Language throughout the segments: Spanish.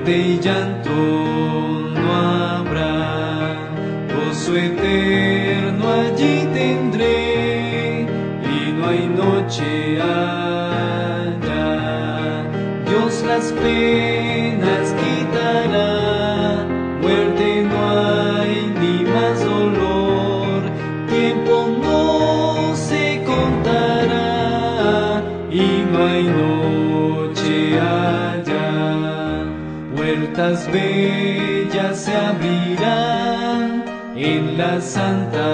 muerte y llanto no habrá, gozo eterno allí tendré, y no hay noche allá. Dios las penas quitará, muerte no hay ni más dolor, tiempo no se contará, y no hay noche allá. Puertas bellas se abrirán en la santa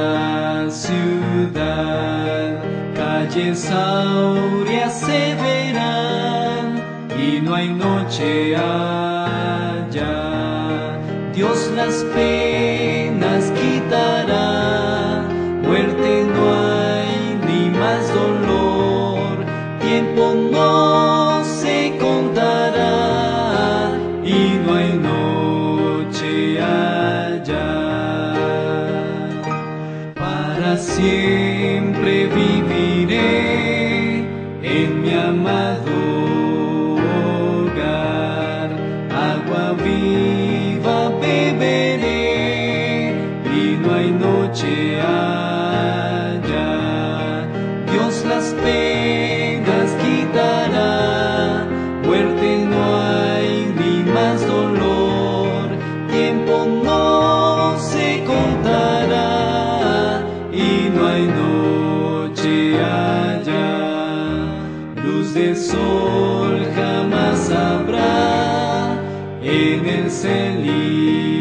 ciudad, calles áureas se verán, y no hay noche allá. Dios las penas quitará, muerte no hay ni más dolor, tiempo no se contará, y no hay noche allá. Para siempre viviré en mi amado hogar, agua viva beberé, y no hay noche allá. Dios las penas quitará, muerte no hay ni más dolor, tiempo no se contará, y no hay noche allá. Luz de sol jamás habrá en el cel.